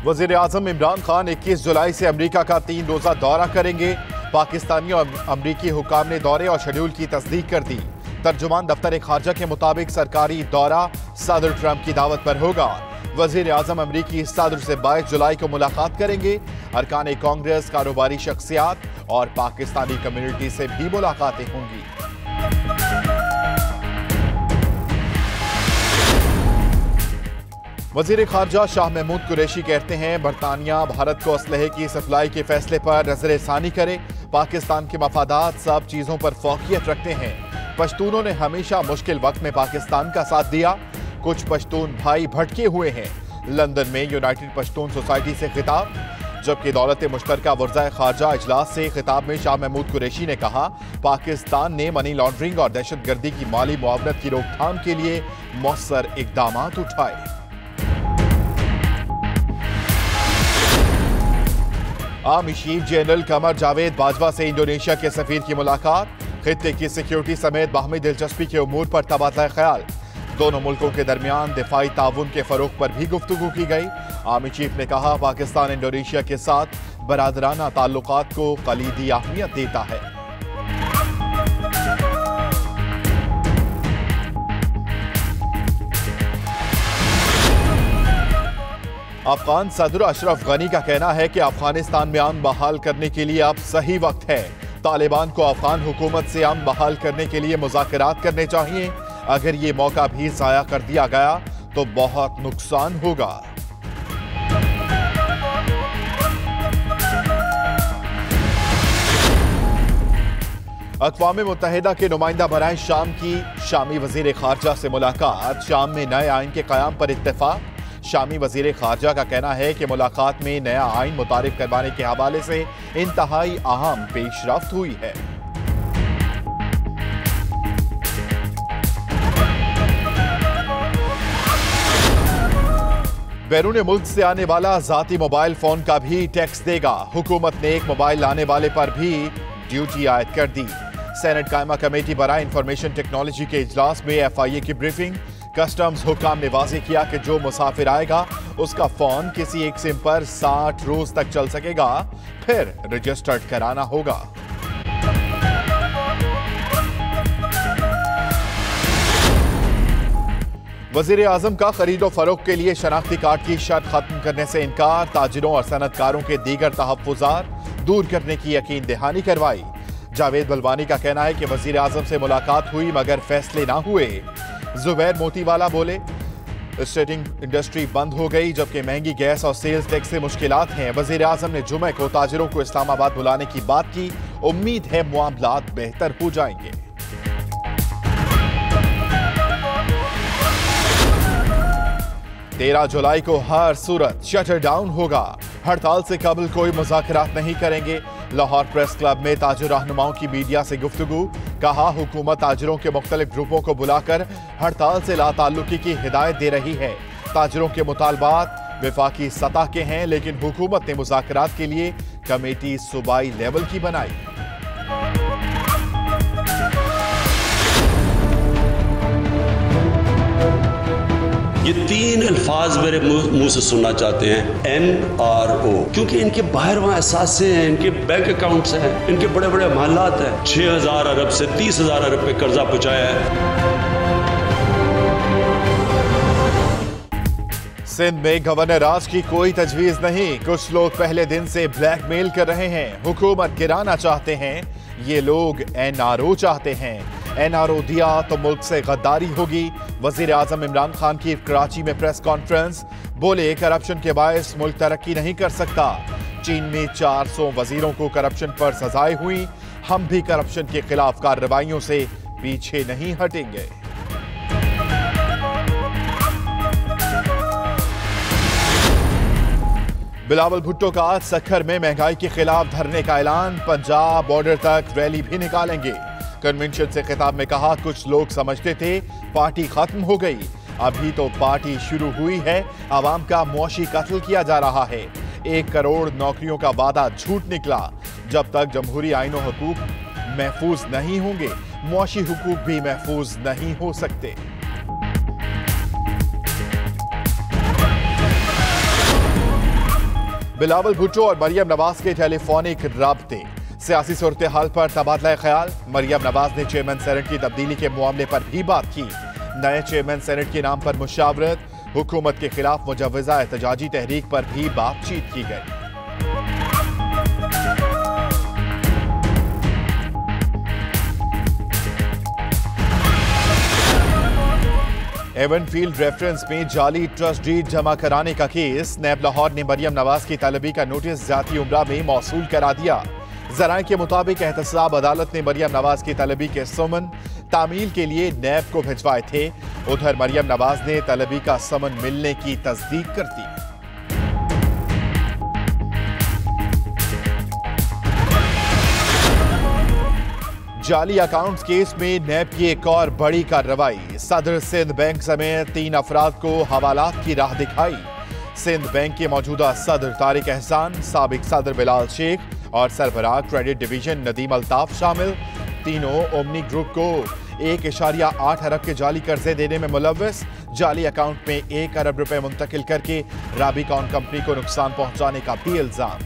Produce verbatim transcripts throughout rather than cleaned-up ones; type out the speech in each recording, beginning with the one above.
वजीर आजम इमरान खान इक्कीस जुलाई से अमरीका का तीन रोजा दौरा करेंगे। पाकिस्तानी और अमरीकी हुकाम ने दौरे और शेड्यूल की तस्दीक कर दी। तर्जुमान दफ्तर खारजा के मुताबिक सरकारी दौरा सदर ट्रंप की दावत पर होगा। वजीर आजम अमरीकी सदर से बाईस जुलाई को मुलाकात करेंगे। अरकान कांग्रेस, कारोबारी शख्सियात और पाकिस्तानी कम्युनिटी से भी मुलाकातें होंगी। वजीर खारजा शाह महमूद कुरैशी कहते हैं बरतानिया भारत को असलहे की सप्लाई के फैसले पर नजरसानी करे। पाकिस्तान के मफादात सब चीजों पर फौकियत रखते हैं। पश्तूनों ने हमेशा मुश्किल वक्त में पाकिस्तान का साथ दिया। कुछ पश्तून भाई भटके हुए हैं। लंदन में यूनाइटेड पश्तून सोसाइटी से खिताब, जबकि दौलत मुश्तरका वर्ज़ाए खारजा इजलास से खिताब में शाह महमूद कुरैशी ने कहा पाकिस्तान ने मनी लॉन्ड्रिंग और दहशतगर्दी की माली मुआवनत की रोकथाम के लिए मौसर इकदाम उठाए। Army chief general Qamar Javed Bajwa से इंडोनेशिया के सफीर की मुलाकात। खित्ते की सिक्योरिटी समेत बाहमी दिलचस्पी के उमूर पर तबादला ख्याल। दोनों मुल्कों के दरमियान दिफाई ताउन के फरोग पर भी गुफ्तगू की गई। आर्मी चीफ ने कहा पाकिस्तान इंडोनेशिया के साथ बरादराना ताल्लुकात को कलीदी अहमियत देता है। अफगान सदर अशरफ गनी का कहना है कि अफगानिस्तान में अमन बहाल करने के लिए अब सही वक्त है। तालिबान को अफगान हुकूमत से अमन बहाल करने के लिए मुज़ाकरात करने चाहिए। अगर ये मौका भी ज़ाया कर दिया गया तो बहुत नुकसान होगा। अक़वाम मुत्तहिदा के नुमाइंदा बराए शाम की शामी वज़ीर खारजा से मुलाकात। शाम में नए आइन के क़याम पर इत्तेफाक। शामी वज़ीर खारजा का कहना है कि मुलाकात में नया आइन मुतारिफ करवाने के हवाले से इंतहाई अहम पेशरफ्त हुई है। बैरून मुल्क से आने वाला जाती मोबाइल फोन का भी टैक्स देगा। हुकूमत ने एक मोबाइल लाने वाले पर भी ड्यूटी आयद कर दी। सेनेट कायमा कमेटी बराए इंफॉर्मेशन टेक्नोलॉजी के इजलास में एफ आई ए की ब्रीफिंग। कस्टम्स हुकाम ने वाज़ेह किया कि जो मुसाफिर आएगा उसका फोन किसी एक सिम पर साठ रोज तक चल सकेगा, फिर रजिस्टर्ड कराना होगा। वजीर आजम का खरीदो फरोख्त के लिए शनाख्ती कार्ड की शर्त खत्म करने से इनकार। ताजिरों और सनतकारों के दीगर तहफ्फुज़ात दूर करने की यकीन दहानी करवाई। जावेद बलवानी का कहना है कि वजीर आजम से मुलाकात हुई मगर फैसले ना हुए। जुबैर मोतीवाला बोले स्टेटिंग इंडस्ट्री बंद हो गई, जबकि महंगी गैस और सेल्स टैक्स से मुश्किलात हैं। वजीर आजम ने जुमे को ताजिरों को इस्लामाबाद बुलाने की बात की। उम्मीद है मामलात बेहतर हो जाएंगे। तेरह जुलाई को हर सूरत शटर डाउन होगा। हड़ताल से कबल कोई मुज़ाकरात नहीं करेंगे। लाहौर प्रेस क्लब में ताजिर रहनुमाओं की मीडिया से गुफ्तगू। कहा हुकूमत ताजिरों के मुख्तलिफ ग्रुपों को बुलाकर हड़ताल से लाताल्लुकी की हिदायत दे रही है। ताजिरों के मुतालबात वफाकी सतह के हैं, लेकिन हुकूमत ने मुज़ाकरात के लिए कमेटी सूबाई लेवल की बनाई। ये तीन अल्फाज मेरे मुंह से सुनना चाहते हैं, एन आर ओ, क्योंकि इनके बाहर वहाँ एहसास हैं, इनके बैंक अकाउंट्स हैं, इनके बड़े बड़े महलात हैं। छह हजार अरब से तीस हजार अरब पे कर्जा पहुंचाया है। सिंध में गवर्नर राज की कोई तजवीज नहीं। कुछ लोग पहले दिन से ब्लैकमेल कर रहे हैं। हुकूमत गिराना चाहते हैं। ये लोग एन आर ओ चाहते हैं। एन आर ओ दिया तो मुल्क से गद्दारी होगी। वजीर आजम इमरान खान की कराची में प्रेस कॉन्फ्रेंस। बोले करप्शन के बायस मुल्क तरक्की नहीं कर सकता। चीन में चार सौ वजीरों को करप्शन पर सजाएं हुई। हम भी करप्शन के खिलाफ कार्रवाइयों से पीछे नहीं हटेंगे। बिलावल भुट्टो का आज सक्खर में महंगाई के खिलाफ धरने का ऐलान। पंजाब बॉर्डर तक रैली भी निकालेंगे। कन्वेंशन से खिताब में कहा कुछ लोग समझते थे पार्टी खत्म हो गई, अभी तो पार्टी शुरू हुई है। आवाम का मुआशी कत्ल किया जा रहा है। एक करोड़ नौकरियों का वादा झूठ निकला। जब तक जमहूरी आईन और हुकूक महफूज नहीं होंगे, मुआशी हुकूक भी महफूज नहीं हो सकते। बिलावल भुट्टो और मरियम नवाज के टेलीफोनिक राब्ते, सियासी सूरत हाल पर तबादला ख्याल। मरियम नवाज ने चेयरमैन सेनेट की तब्दीली के मामले पर भी बात की। नए चेयरमैन सेनेट के नाम पर मुशावरत, हुकूमत के खिलाफ मुजव्वजा एहतजाजी तहरीक पर भी बातचीत की गई। एवन फील्ड रेफरेंस में जाली ट्रस्ट डीड जमा कराने का केस। नैब लाहौर ने मरियम नवाज की तलबी का नोटिस जाती उम्रा में मौसूल करा दिया। जराए के मुताबिक एहतसाब अदालत ने मरियम नवाज की तलबी के समन तामील के लिए नैब को भिजवाए थे। उधर मरियम नवाज ने तलबी का समन मिलने की तस्दीक कर दी। जाली अकाउंट्स केस में नैब की एक और बड़ी कार्रवाई। सदर सिंध बैंक समेत तीन अफराद को हवालात की राह दिखाई। सिंध बैंक के मौजूदा सदर तारिक एहसान, साबिक सदर बिलाल शेख और सरबराह क्रेडिट डिवीजन नदीम अल्ताफ शामिल। तीनों ओमनी ग्रुप को एक इशारिया आठ अरब के जाली कर्जे देने में मुलव्वस। जाली अकाउंट में एक अरब रुपए मुंतकिल करके राबिकॉन कंपनी को नुकसान पहुंचाने का भी इल्जाम।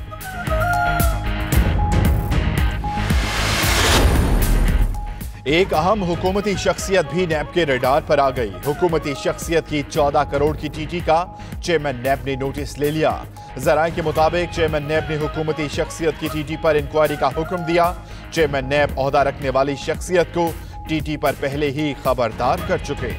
एक अहम हुकूमती शख्सियत भी नैब के रडार पर आ गई। हुकूमती शख्सियत की चौदह करोड़ की टीटी का चेयरमैन नैब ने नोटिस ले लिया। जराए के मुताबिक चेयरमैन नैब ने हुकूमती शख्सियत की टीटी पर इंक्वायरी का हुक्म दिया। चेयरमैन नैब ओहदा रखने वाली शख्सियत को टीटी पर पहले ही खबरदार कर चुके।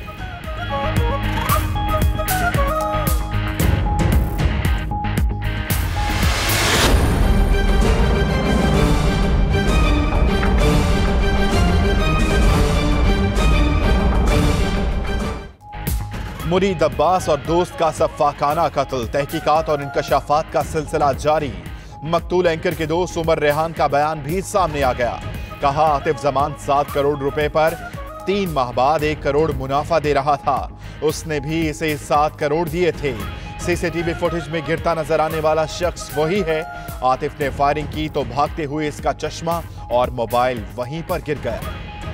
मुरीद अब्बास और दोस्त का सफ़ाकाना कत्ल, तहकीकात और इंकशाफात का सिलसिला जारी। मकतूल एंकर के दोस्त उमर रेहान का बयान भी सामने आ गया। कहा आतिफ जमान सात करोड़ रुपए पर तीन माह बाद एक करोड़ मुनाफा दे रहा था, उसने भी इसे सात करोड़ दिए थे। सीसीटीवी फुटेज में गिरता नजर आने वाला शख्स वही है। आतिफ ने फायरिंग की तो भागते हुए इसका चश्मा और मोबाइल वहीं पर गिर गया।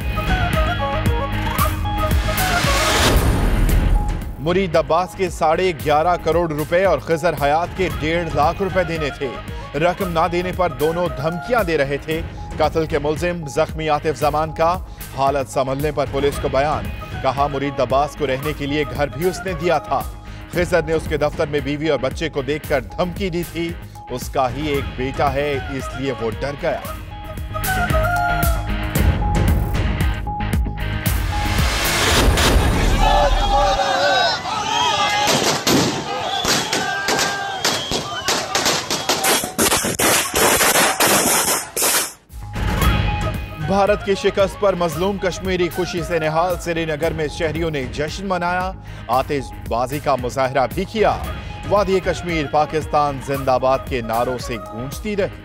मुरीद अब्बास के साढ़े ग्यारह करोड़ रुपए और खिजर हयात के डेढ़ लाख रुपए देने थे। रकम ना देने पर दोनों धमकियां दे रहे थे। कत्ल के मुलजिम जख्मी आतिफ जमान का हालत संभलने पर पुलिस को बयान। कहा मुरीद अब्बास को रहने के लिए घर भी उसने दिया था। खिजर ने उसके दफ्तर में बीवी और बच्चे को देखकर धमकी दी थी। उसका ही एक बेटा है, इसलिए वो डर गया। भारत की शिकस्त पर मजलूम कश्मीरी खुशी से निहाल। श्रीनगर में शहरियों ने जश्न मनाया, आतिशबाजी का मुजाहरा भी किया। वादी कश्मीर पाकिस्तान जिंदाबाद के नारों से गूंजती रही।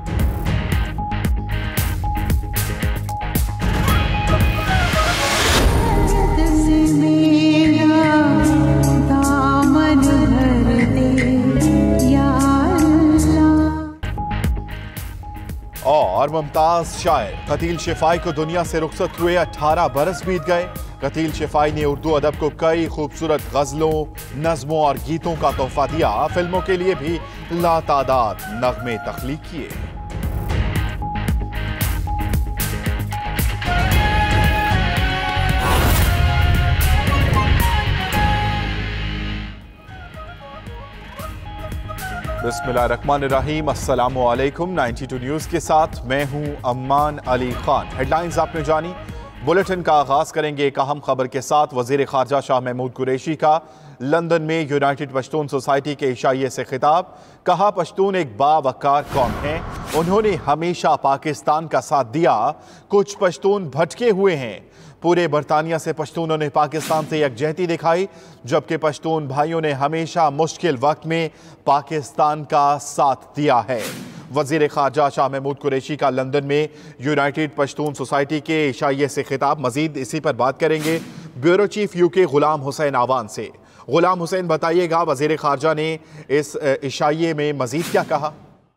और मुमताज शायर कतील शिफाई को दुनिया से रुखसत हुए अठारह बरस बीत गए। कतील शिफाई ने उर्दू अदब को कई खूबसूरत गजलों, नज्मों और गीतों का तोहफा दिया। फिल्मों के लिए भी लातादाद नगमे तख्लीक किए। बिस्मिल्लाहिर्रहमानिर्रहीम, अस्सलामु अलैकुम। बानवे न्यूज़ के साथ मैं हूं अम्मान अली खान। हेडलाइंस आपने जानी। बुलेटिन का आगाज करेंगे एक अहम खबर के साथ। वजीर खारजा शाह महमूद कुरैशी का लंदन में यूनाइटेड पश्तून सोसाइटी के इशाइये से खिताब। कहा पश्तून एक बावकार कौम है, उन्होंने हमेशा पाकिस्तान का साथ दिया। कुछ पश्तून भटके हुए हैं। पूरे बरतानिया से पश्तूनों ने पाकिस्तान से यकजहती दिखाई, जबकि पश्तून भाइयों ने हमेशा मुश्किल वक्त में पाकिस्तान का साथ दिया है। वजीर खारजा शाह महमूद कुरैशी का लंदन में यूनाइटेड पश्तून सोसाइटी के इशाइये से खिताब। मजीद इसी पर बात करेंगे bureau chief UK Ghulam Hussain Awan से। गुलाम हुसैन, बताइएगा वजीर खारजा ने इस इशाइये में मजीद क्या कहा?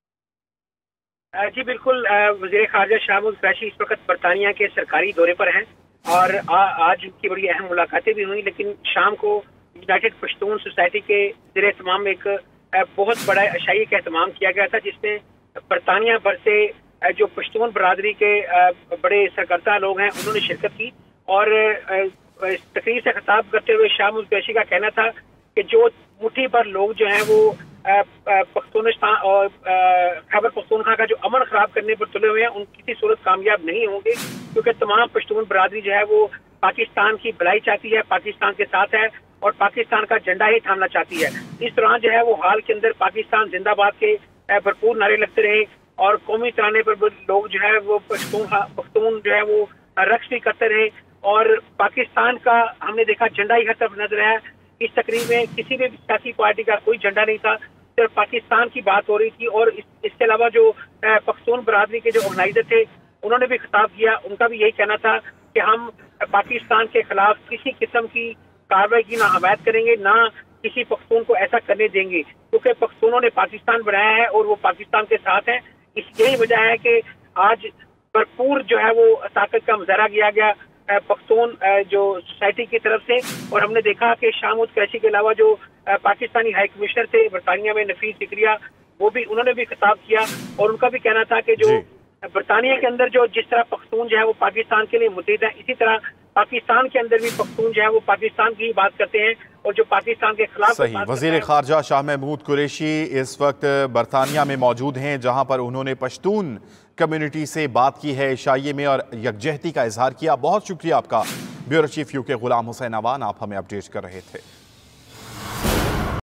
जी बिल्कुल, वजीर खारजा शाह महमूद कुरैशी इस वक्त बरतानिया के सरकारी दौरे पर हैं और आ, आज उनकी बड़ी अहम मुलाकातें भी हुई। लेकिन शाम को यूनाइटेड पश्तून सोसाइटी के ज़ेरे तमाम एक बहुत बड़ा अशाई का एहतमाम किया गया था, जिसमें बरतानिया भर से जो पश्तून बरादरी के बड़े सरकर्ता लोग हैं उन्होंने शिरकत की। और तकरीर से खिताब करते हुए शाह महमूद कुरैशी का कहना था कि जो मुट्ठी भर लोग जो हैं वो पख्तूनिस्तान और खैबर पख्तूनख्वा का जो अमन खराब करने पर तुले हुए हैं उन किसी सूरत कामयाब नहीं होंगे, क्योंकि तमाम पश्तून बरादरी जो है वो पाकिस्तान की भलाई चाहती है, पाकिस्तान के साथ है और पाकिस्तान का झंडा ही थामना चाहती है। इस दौरान जो है वो हाल के अंदर पाकिस्तान जिंदाबाद के भरपूर नारे लगते रहे और कौमी तराने पर लोग जो है वो पश्तून पख्तून जो है वो रक्स भी करते रहे और पाकिस्तान का हमने देखा झंडा ही हर तरफ नजर आया। इस तकरीब में किसी भी सियासी पार्टी का कोई झंडा नहीं था, सिर्फ पाकिस्तान की बात हो रही थी। और इस, इसके अलावा जो पख्तून बरादरी के जो ऑर्गेनाइजर थे उन्होंने भी खिताब किया, उनका भी यही कहना था कि हम पाकिस्तान के खिलाफ किसी किस्म की कार्रवाई की ना हमायत करेंगे, ना किसी पख्तून को ऐसा करने देंगे, क्योंकि पख्तूनों ने पाकिस्तान बनाया है और वो पाकिस्तान के साथ हैं। इस यही वजह है कि आज भरपूर जो है वो ताकत का मुजाहरा किया गया पख्तून जो सोसाइटी की तरफ से। और हमने देखा कि शाह महमूद कुरैशी के अलावा जो पाकिस्तानी हाई कमिश्नर थे बरतानिया में नफीस फिक्रिया, वो भी उन्होंने भी खिताब किया और उनका भी कहना था कि जो बरतानिया के अंदर जो जिस तरह पख्तून जो है वो पाकिस्तान के लिए मुतहिद है, इसी तरह पाकिस्तान के अंदर भी पख्तून जो है वो पाकिस्तान की ही बात करते हैं और जो पाकिस्तान के खिलाफ सही। वजीर खारजा शाह महमूद कुरैशी इस वक्त बरतानिया में मौजूद हैं, जहां पर उन्होंने पश्तून कम्युनिटी से बात की है, इशाइये में और यकजहती का इजहार किया। बहुत शुक्रिया आपका। ब्यूरो चीफ यू के गुलाम हुसैन अवान, आप हमें अपडेट कर रहे थे।